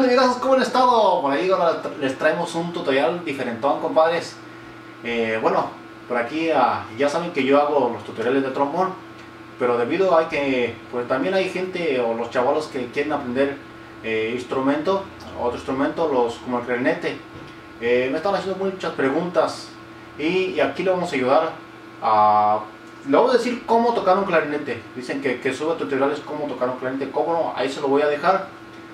amigos, ¿cómo han estado? Por ahí ahora les traemos un tutorial diferentón, compadres. Bueno, por aquí ya saben que yo hago los tutoriales de trombón, pero debido a que pues también hay gente o los chavalos que quieren aprender otro instrumento, como el clarinete. Me están haciendo muchas preguntas y aquí le vamos a ayudar le voy a decir cómo tocar un clarinete. Dicen que suba tutoriales cómo tocar un clarinete. ¿Cómo no? Ahí se lo voy a dejar.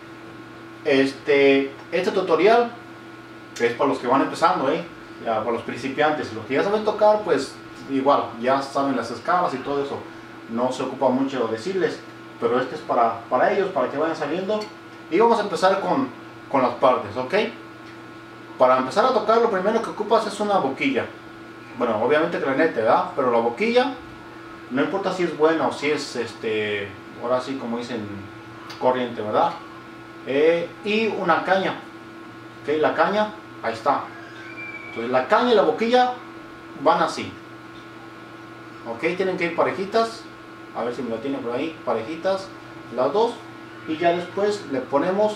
Este tutorial es para los que van empezando, ya, para los principiantes. Los que ya saben tocar, pues igual, ya saben las escalas y todo eso. No se ocupa mucho decirles, pero este es para ellos, para que vayan saliendo. Y vamos a empezar con las partes, ¿ok? Para empezar a tocar, lo primero que ocupas es una boquilla. Bueno, obviamente clarinete, ¿verdad? Pero la boquilla, no importa si es buena o si es, ahora sí como dicen, corriente, ¿verdad? Y una caña, ¿ok? La caña, ahí está. Entonces la caña y la boquilla van así, ¿ok? Tienen que ir parejitas, a ver si me lo tienen por ahí, parejitas, las dos. Y ya después le ponemos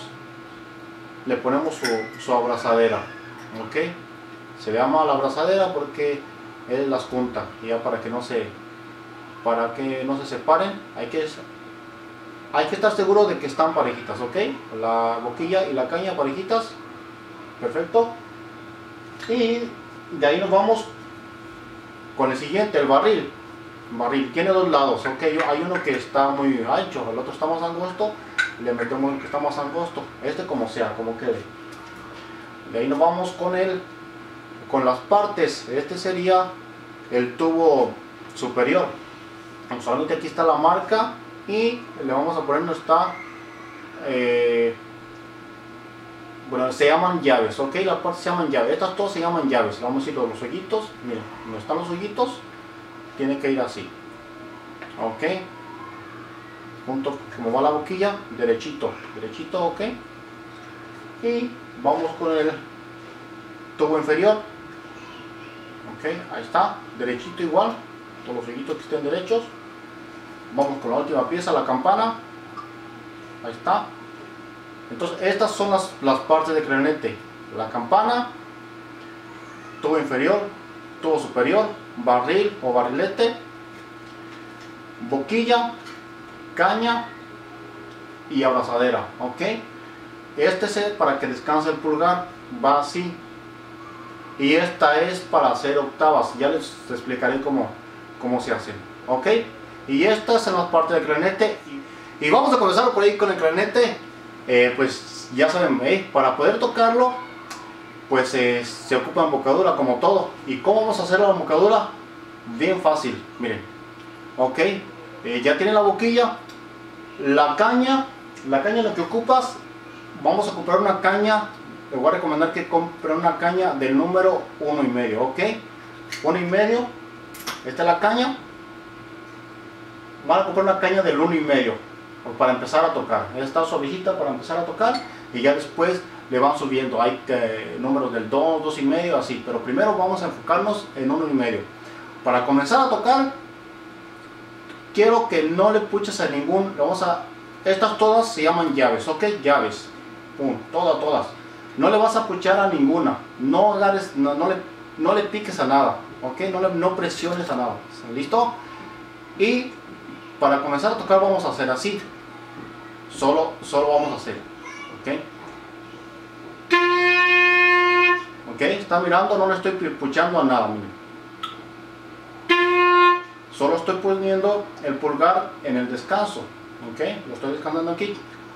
su abrazadera, ¿ok? Se llama la abrazadera porque él las junta, y ya para que no se separen, hay que estar seguro de que están parejitas, ¿ok? La boquilla y la caña parejitas, perfecto. Y de ahí nos vamos con el siguiente, el barril. Tiene dos lados, ¿ok? Hay uno que está muy ancho, el otro está más angosto, le metemos el que está más angosto, como sea, como quede. De ahí nos vamos con las partes. Este sería el tubo superior. Solamente aquí está la marca y le vamos a poner donde está, bueno, se llaman llaves, ok, las partes se llaman llaves, estas todas se llaman llaves. Vamos a ir los hoyitos, miren, donde están los hoyitos, tiene que ir así, ok, junto como va la boquilla, derechito, ok, y vamos con el tubo inferior, ok, ahí está, derechito igual, todos los hoyitos que estén derechos. Vamos con la última pieza, la campana, ahí está. Entonces estas son las partes de clarinete: la campana, tubo inferior, tubo superior, barril o barrilete, boquilla, caña y abrazadera, ok. Este es para que descanse el pulgar, va así. Y esta es para hacer octavas, ya les explicaré cómo se hace, ok. Y estas son las partes del clarinete. Y vamos a comenzar por ahí con el clarinete. Pues ya saben, para poder tocarlo, pues se ocupa embocadura como todo. ¿Y cómo vamos a hacer la embocadura? Bien fácil, miren, ok. Ya tienen la boquilla, la caña lo que ocupas, vamos a comprar una caña. Les voy a recomendar que compre una caña del número 1,5, ok, 1,5. Esta es la caña. Van a comprar una caña del 1,5 para empezar a tocar. Esta suavecita para empezar a tocar, y ya después le van subiendo. Hay números del 2, 2,5, así, pero primero vamos a enfocarnos en 1,5. Para comenzar a tocar, quiero que no le puches a ningún. Estas todas se llaman llaves, ok, llaves, todas. No le vas a puchar a ninguna, no le piques a nada, ok, no presiones a nada, ¿listo? Y para comenzar a tocar vamos a hacer así, solo vamos a hacer, ok, está mirando, no le estoy puchando a nada, miren. Solo estoy poniendo el pulgar en el descanso, ok, lo estoy descansando aquí,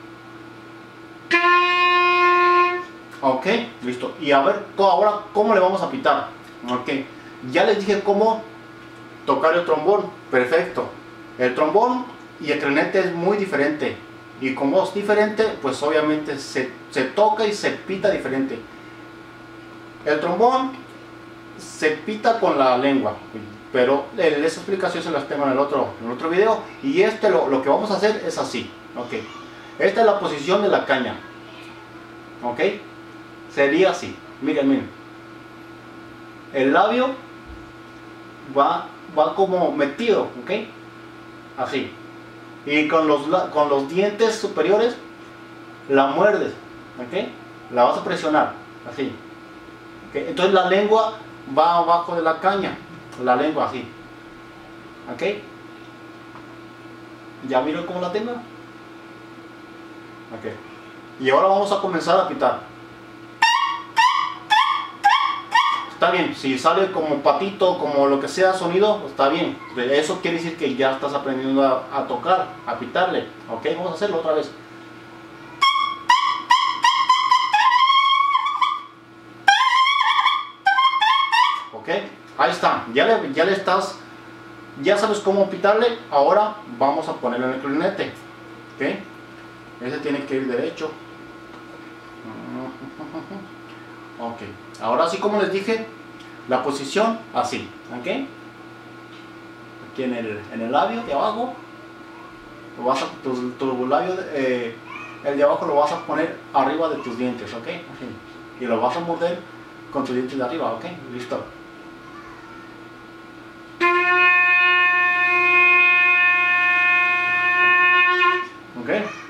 ok, listo. Y a ver ahora cómo le vamos a pitar, ok. Ya les dije cómo tocar el trombón, perfecto. El trombón y el clarinete es muy diferente, y como es diferente, pues obviamente se toca y se pita diferente. El trombón se pita con la lengua, pero esa explicación se las tengo en el otro video. Y lo que vamos a hacer es así, ok. Esta es la posición de la caña, ok, sería así, miren. El labio va como metido, ok, así, y con los dientes superiores la muerdes, ¿ok? La vas a presionar, así. ¿Okay? Entonces la lengua va abajo de la caña, la lengua así, ¿ok? ¿Ya miren cómo la tengo? Ok. Y ahora vamos a comenzar a pitar. Está bien, si sale como patito, como lo que sea sonido, está bien. Eso quiere decir que ya estás aprendiendo a tocar, a pitarle. Ok, vamos a hacerlo otra vez. Ok, ahí está, ya le estás, ya sabes cómo pitarle. Ahora vamos a ponerlo en el clarinete. Ok, ese tiene que ir derecho. Ok, ahora sí, como les dije, la posición así, ok, aquí en el labio de abajo, lo vas a, tu labio, el de abajo lo vas a poner arriba de tus dientes, ok, así. Y lo vas a morder con tus dientes de arriba, ok, listo. Ok,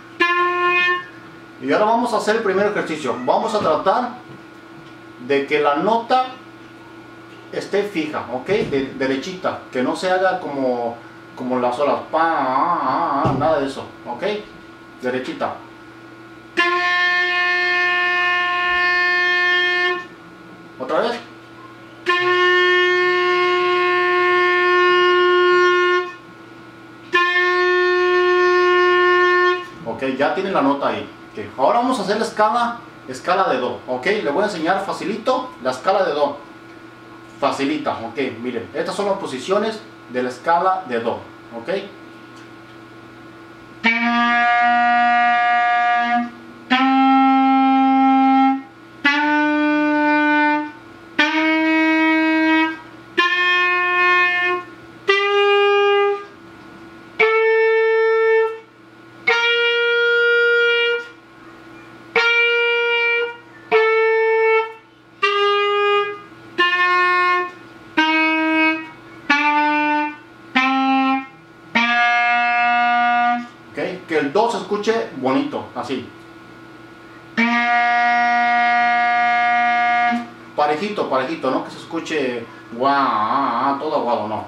y ahora vamos a hacer el primer ejercicio. Vamos a tratar de que la nota esté fija, ok, derechita, que no se haga como las olas, nada de eso, ok, derechita. Otra vez. Ok, ya tienen la nota ahí. Okay. Ahora vamos a hacer la escala de do, ok, le voy a enseñar facilito la escala de do. Facilita, ok, miren, estas son las posiciones de la escala de do, ok. Que el do se escuche bonito, así. Parejito, parejito, no que se escuche guau, todo aguado, no.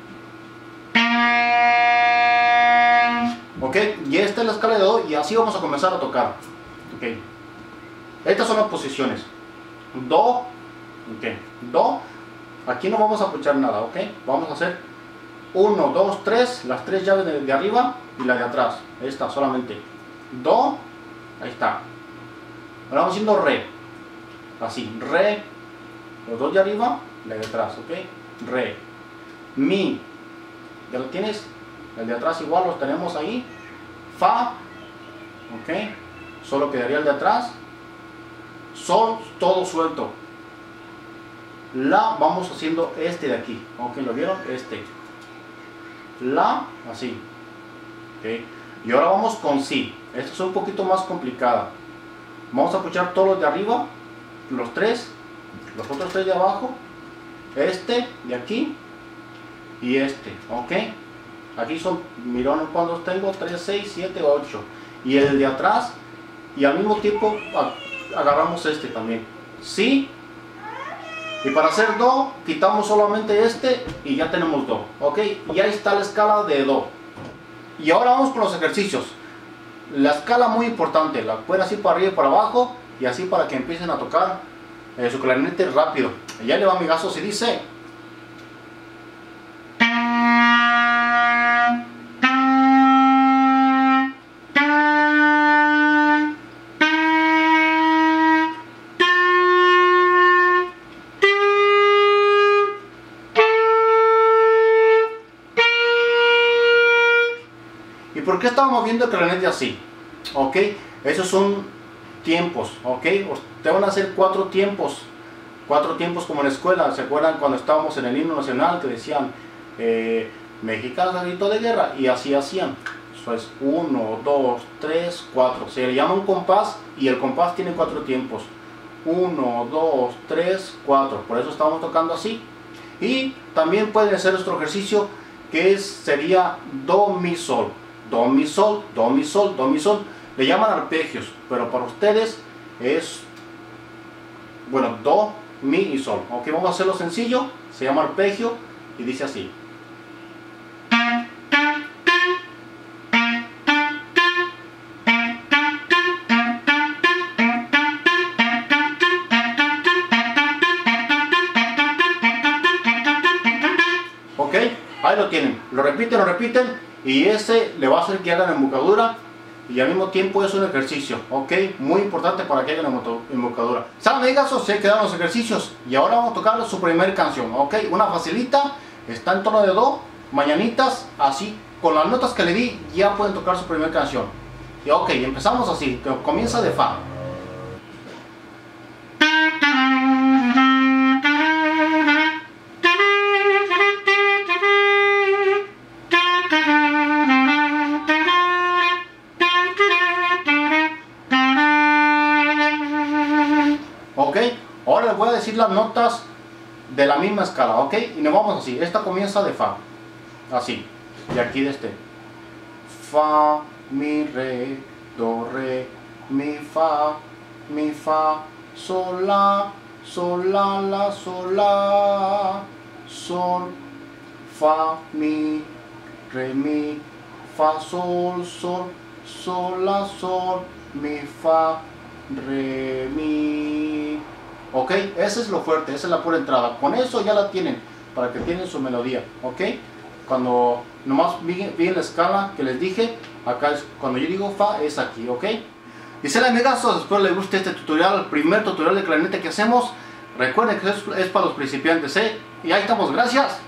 Ok, y esta es la escala de do y así vamos a comenzar a tocar. Ok, estas son las posiciones. Do, ok, do, aquí no vamos a escuchar nada, ok, vamos a hacer 1, 2, 3, las 3 llaves de arriba y la de atrás, esta solamente. Do, ahí está. Ahora vamos haciendo re, así, re, los dos de arriba, la de atrás, ok, re, mi, ya lo tienes, el de atrás igual los tenemos ahí, fa, ok, solo quedaría el de atrás, sol, todo suelto, la, vamos haciendo este de aquí, ok, ¿lo vieron? Este, la, así, okay. Y ahora vamos con si. Esto es un poquito más complicada. Vamos a escuchar todos los de arriba, los tres, los otros tres de abajo, este de aquí y este, ok. Aquí son, miren cuántos tengo, 3, 6, 7, 8 y el de atrás, y al mismo tiempo agarramos este también, si. Y para hacer do, quitamos solamente este y ya tenemos do, ok, y ahí está la escala de do. Y ahora vamos con los ejercicios. La escala muy importante, la pueden así para arriba y para abajo, y así para que empiecen a tocar su clarinete rápido. Y ya le va mi gaso si dice. ¿Por qué estamos moviendo el clarinete así? Ok, esos son tiempos, ok. Te van a hacer 4 tiempos como en la escuela. ¿Se acuerdan cuando estábamos en el himno nacional que decían mexicano grito de guerra? Y así hacían. Eso es 1, 2, 3, 4. Se le llama un compás y el compás tiene 4 tiempos. 1, 2, 3, 4. Por eso estamos tocando así. Y también pueden hacer nuestro ejercicio que sería do, mi, sol. Do, mi, sol, do, mi, sol, do, mi, sol. Le llaman arpegios, pero para ustedes es, bueno, do, mi y sol. Ok, vamos a hacerlo sencillo, se llama arpegio y dice así. Ok, ahí lo tienen, lo repiten y ese le va a hacer que hagan embocadura y al mismo tiempo es un ejercicio, ok, muy importante para que hagan embocadura. ¿Saben, amigas? Se quedaron los ejercicios y ahora vamos a tocar su primer canción, ok, una facilita, está en tono de do, mañanitas, así, con las notas que le di ya pueden tocar su primer canción. Y ok, empezamos así, que comienza de fa. Ok, ahora les voy a decir las notas de la misma escala, ok, y nos vamos así. Esta comienza de fa, así, y aquí de este fa, mi, re, do, re, mi, fa, sol, la, la, sol, la, sol, fa, mi, re, mi, fa, sol, la, sol, mi, fa, re, mi. Ok, ese es lo fuerte, esa es la pura entrada. Con eso ya la tienen, para que tienen su melodía. Ok, cuando nomás bien la escala que les dije, acá es cuando yo digo fa, es aquí. Ok, y será, amigazos, espero les guste este tutorial, el primer tutorial de clarinete que hacemos. Recuerden que es para los principiantes, y ahí estamos, gracias.